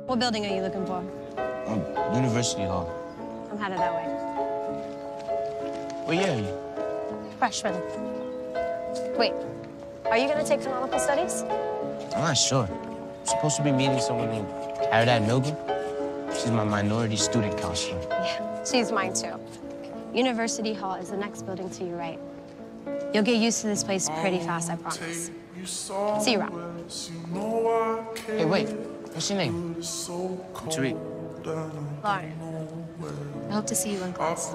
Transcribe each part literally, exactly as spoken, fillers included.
What building are you looking for? Um, University Hall. I'm headed that way. Where yeah, are you? Freshman. Wait, are you gonna take canonical studies? I'm not sure. I'm supposed to be meeting someone named Tariq Milgram. She's my minority student counselor. Yeah, she's mine too. University Hall is the next building to your right. You'll get used to this place pretty fast, I promise. See you around. Hey, wait. What's your name? Tariq. Lauren. I hope to see you in class.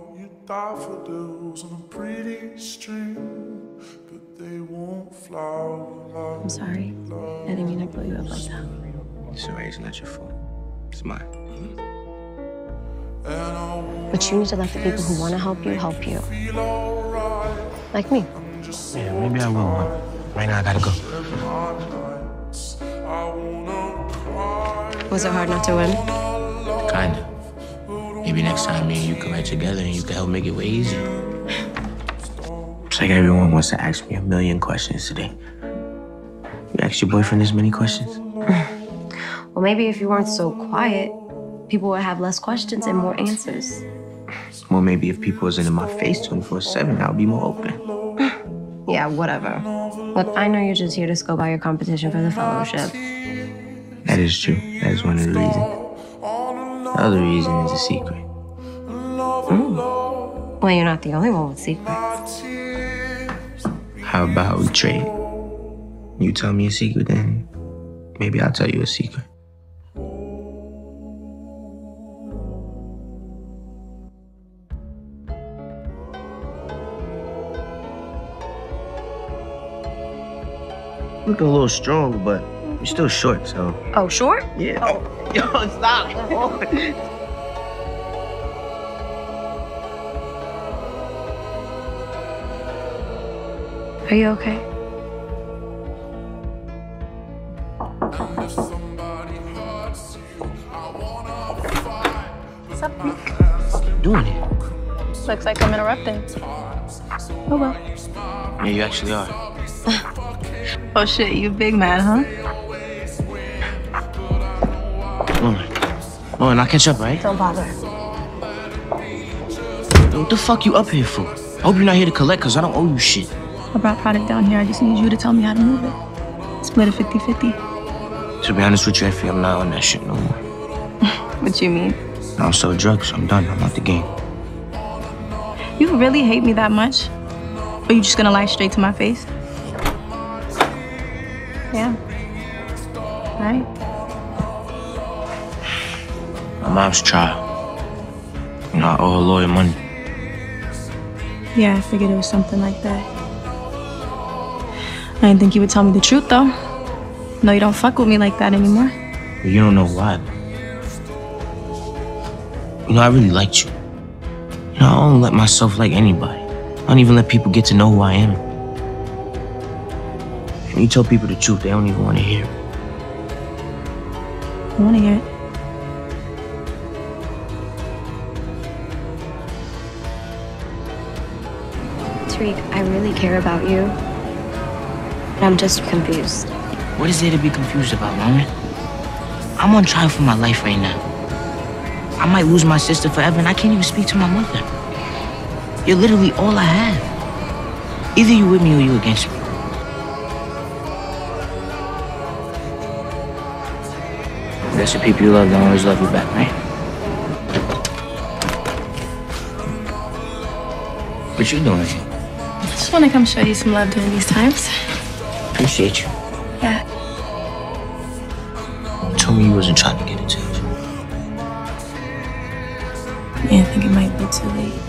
I'm sorry. I didn't mean to blow you up like that. It's all right. It's not your fault. It's mine. But you need to let the people who want to help you help you. Like me. Yeah, maybe I will, but right now I gotta go. Was it hard not to win? Kinda. Maybe next time me and you can write together and you can help make it way easier. It's like everyone wants to ask me a million questions today. You asked your boyfriend this many questions? Well, maybe if you weren't so quiet, people would have less questions and more answers. Well, maybe if people wasn't in my face twenty-four seven, I would be more open. Yeah, whatever. Look, I know you're just here to scope out your competition for the fellowship. That is true. That is one of the reasons. The other reason is a secret. Mm. Well, you're not the only one with secrets. How about we trade? You tell me a secret, then maybe I'll tell you a secret. Looking a little strong, but you're still short, so. Oh, short? Yeah. Oh. Yo, stop. Are you okay? What's up, Tariq? Doing it. Looks like I'm interrupting. Oh, well. Yeah, you actually are. Oh, shit, you big man, huh? Lauren. Lauren, I'll catch up, right? Don't bother. What the fuck you up here for? I hope you're not here to collect, because I don't owe you shit. I brought product down here. I just need you to tell me how to move it. Split it fifty fifty. To be honest with you, Effie, I'm not on that shit no more. What you mean? I don't sell drugs. I'm done. I'm out the game. You really hate me that much? Or you just gonna lie straight to my face? Yeah. Right? My mom's trial. You know, I owe her lawyer money. Yeah, I figured it was something like that. I didn't think you would tell me the truth, though. No, you don't fuck with me like that anymore. But you don't know why. You know, I really liked you. You know, I don't let myself like anybody. I don't even let people get to know who I am. When you tell people the truth, they don't even want to hear it. I want to hear it. Tariq, I really care about you. But I'm just confused. What is there to be confused about, Lauren? I'm on trial for my life right now. I might lose my sister forever, and I can't even speak to my mother. You're literally all I have. Either you with me or you against me. That's the people you love don't always love you back, right? What you doing here? Just want to come show you some love during these times. Appreciate you. Yeah. You told me you wasn't trying to get into it. Yeah, I think it might be too late.